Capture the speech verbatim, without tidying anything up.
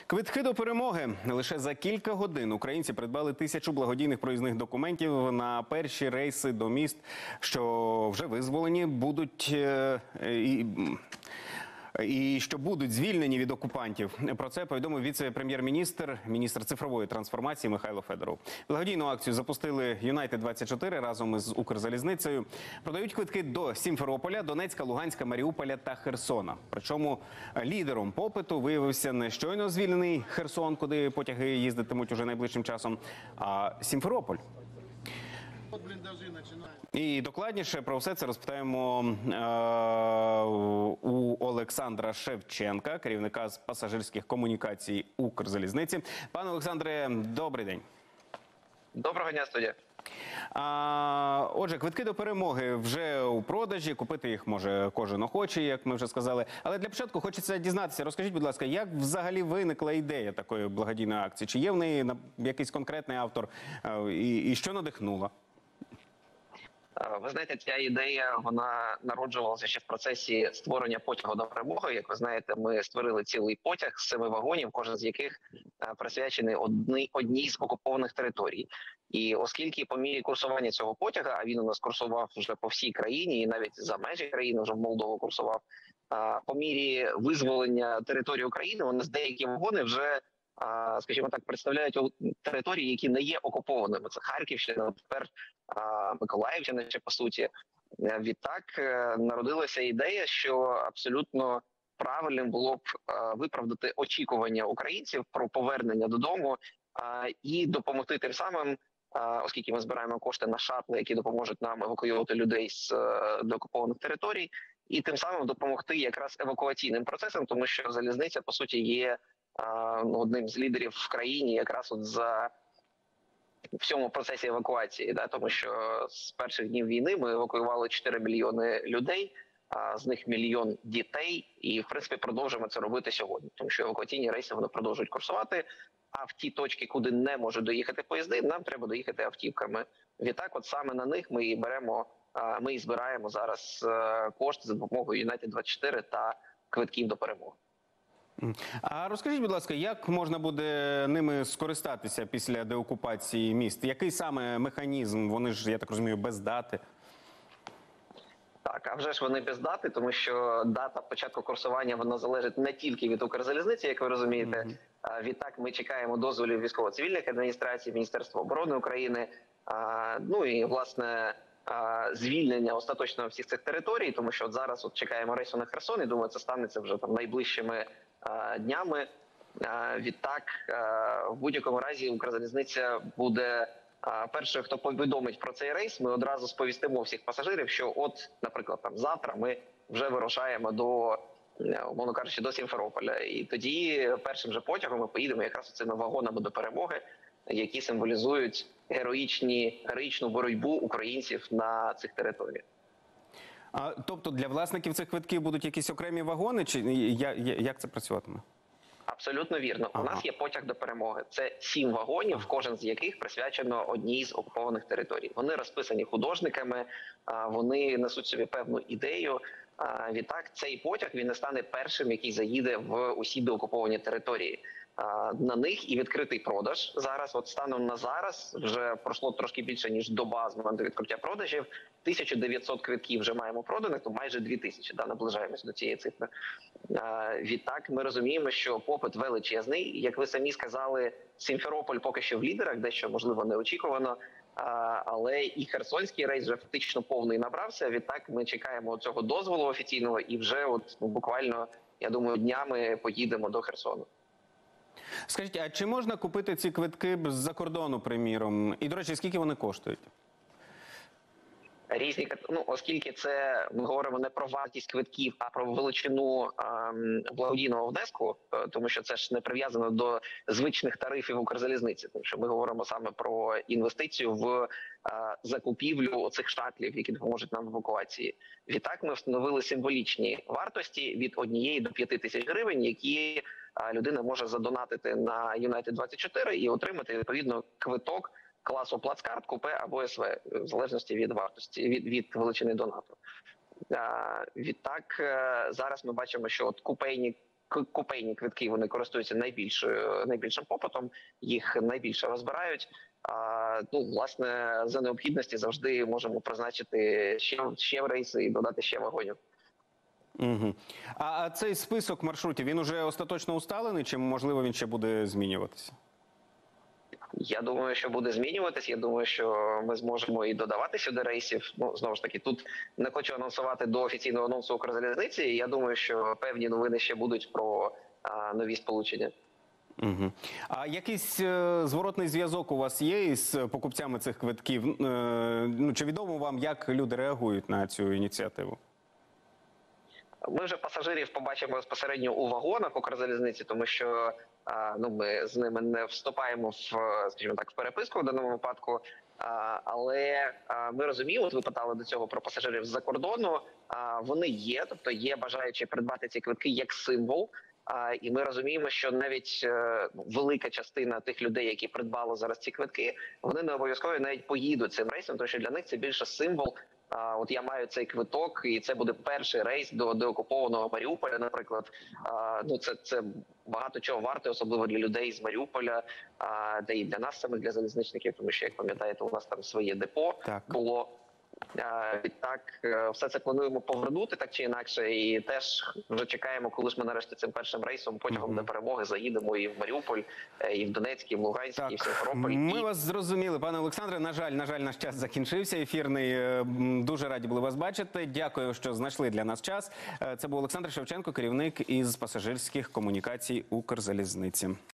Квитки до перемоги. Лише за кілька годин українці придбали тисячу благодійних проїзних документів на перші рейси до міст, що вже визволені будуть е, і, і що будуть звільнені від окупантів. Про це повідомив віце-прем'єр-міністр, міністр цифрової трансформації Михайло Федоров. Благодійну акцію запустили Юнайтед двадцять чотири разом із Укрзалізницею. Продають квитки до Сімферополя, Донецька, Луганська, Маріуполя та Херсона. Причому лідером попиту виявився не щойно звільнений Херсон, куди потяги їздитимуть уже найближчим часом, а Сімферополь. І докладніше про все це розпитаємо е у Олександра Шевченка, керівника з пасажирських комунікацій Укрзалізниці. Пане Олександре, добрий день. Доброго дня, студія. А, отже, квитки до перемоги вже у продажі, купити їх може кожен охочий, як ми вже сказали. Але для початку хочеться дізнатися, розкажіть, будь ласка, як взагалі виникла ідея такої благодійної акції? Чи є в неї якийсь конкретний автор і, і що надихнуло? Ви знаєте, ця ідея, вона народжувалася ще в процесі створення потягу до перемоги. Як ви знаєте, ми створили цілий потяг з семи вагонів, кожен з яких присвячений одній, одній з окупованих територій. І оскільки по мірі курсування цього потяга, а він у нас курсував вже по всій країні і навіть за межі країни, вже в Молдову курсував, по мірі визволення території України, у нас деякі вагони вже, скажімо так, представляють території, які не є окупованими. Це Харківщина, тепер Миколаївщина, ще по суті. Відтак народилася ідея, що абсолютно правильним було б виправдати очікування українців про повернення додому і допомогти тим самим, оскільки ми збираємо кошти на шатли, які допоможуть нам евакуювати людей з деокупованих територій, і тим самим допомогти якраз евакуаційним процесам, тому що залізниця, по суті, є одним з лідерів в країні якраз от за в цьому процесі евакуації, да, тому що з перших днів війни ми евакуювали чотири мільйони людей, а з них мільйон дітей, і в принципі продовжуємо це робити сьогодні, тому що евакуаційні рейси вони продовжують курсувати, а в ті точки, куди не можуть доїхати поїзди, нам треба доїхати автівками. Відтак, от саме на них ми і беремо, ми і збираємо зараз кошти за допомогою Юнайтед двадцять чотири та квитків до перемоги. А розкажіть, будь ласка, як можна буде ними скористатися після деокупації міст? Який саме механізм? Вони ж, я так розумію, без дати. Так, а вже ж вони без дати, тому що дата початку курсування, вона залежить не тільки від Укрзалізниці, як ви розумієте. Mm-hmm. Відтак ми чекаємо дозволів військово-цивільних адміністрацій, Міністерства оборони України, ну і, власне, звільнення остаточного всіх цих територій, тому що от зараз от чекаємо рейсу на Херсон, і думаю, це станеться вже там найближчими днями. Відтак, в будь-якому разі, Укрзалізниця буде першою, хто повідомить про цей рейс. Ми одразу сповістимо всіх пасажирів, що от, наприклад, там завтра ми вже вирушаємо до, умовно кажучи, до Сімферополя. І тоді першим же потягом ми поїдемо якраз цими вагонами до перемоги, які символізують героїчні, героїчну боротьбу українців на цих територіях. А, тобто для власників цих квитків будуть якісь окремі вагони, чи як, як це працюватиме? Абсолютно вірно. Ага. У нас є потяг до перемоги. Це сім вагонів, кожен з яких присвячено одній з окупованих територій. Вони розписані художниками, вони несуть собі певну ідею. Відтак, цей потяг він не стане першим, який заїде в усі деокуповані території. На них і відкритий продаж. Зараз, от станом на зараз, вже пройшло трошки більше, ніж доба з моменту відкриття продажів. тисяча дев'ятсот квитків вже маємо проданих, то майже дві тисячі, да, наближаємось до цієї цифри. Відтак, ми розуміємо, що попит величезний. Як ви самі сказали, Сімферополь поки що в лідерах, дещо, можливо, неочікувано. Але і херсонський рейс вже фактично повний набрався. Відтак, ми чекаємо цього дозволу офіційного і вже от ну, буквально, я думаю, днями поїдемо до Херсону. Скажіть, а чи можна купити ці квитки з-за кордону, приміром? І, до речі, скільки вони коштують? Різні, ну, оскільки це, ми говоримо не про вартість квитків, а про величину ем, благодійного внеску, тому що це ж не прив'язано до звичних тарифів Укрзалізниці, тому що ми говоримо саме про інвестицію в е, закупівлю цих шатлів, які допоможуть нам в евакуації. Відтак ми встановили символічні вартості від однієї до п'яти тисяч гривень, які е, людина може задонатити на Юнайтед двадцять чотири і отримати, відповідно, квиток класу плацкарт, купе або СВ, в залежності від вартості, від, від величини донату. Відтак, зараз ми бачимо, що от купейні к- купейні квитки вони користуються найбільшою найбільшим попитом, їх найбільше розбирають. А, ну, власне, за необхідності завжди можемо призначити ще, ще рейси і додати ще вагонів. Угу. А, а цей список маршрутів, він уже остаточно усталений, чи, можливо, він ще буде змінюватися? Я думаю, що буде змінюватись. Я думаю, що ми зможемо і додавати сюди рейсів. Ну, знову ж таки, тут не хочу анонсувати до офіційного анонсу Укрзалізниці. Я думаю, що певні новини ще будуть про а, нові сполучення. Угу. А якийсь е, зворотний зв'язок у вас є із покупцями цих квитків? Е, ну, чи відомо вам, як люди реагують на цю ініціативу? Ми вже пасажирів побачимо безпосередньо у вагонах Укрзалізниці, тому що а, ну, ми з ними не вступаємо в, скажімо так, в переписку в даному випадку. А, але а, ми розуміємо, от ви питали до цього про пасажирів з-за кордону. А, вони є, тобто є бажаючі придбати ці квитки як символ. А, і ми розуміємо, що навіть е, велика частина тих людей, які придбали зараз ці квитки, вони не обов'язково навіть поїдуть цим рейсом, тому що для них це більше символ. А, от я маю цей квиток, і це буде перший рейс до деокупованого Маріуполя, наприклад. А, ну це це багато чого варте, особливо для людей з Маріуполя, а, де і для нас самих, для залізничників, тому що, як пам'ятаєте, у нас там своє депо Так. було. А, відтак, е, все це плануємо повернути так чи інакше, і теж вже чекаємо, коли ж ми нарешті цим першим рейсом потягом Мгм. до перемоги заїдемо і в Маріуполь, е, і в Донецьк, і в Луганськ, і в Сімферополь. Ми і... вас зрозуміли, пане Олександре. На жаль, на жаль, наш час закінчився ефірний. Е, м, Дуже раді були вас бачити. Дякую, що знайшли для нас час. Е, Це був Олександр Шевченко, керівник із пасажирських комунікацій Укрзалізниці.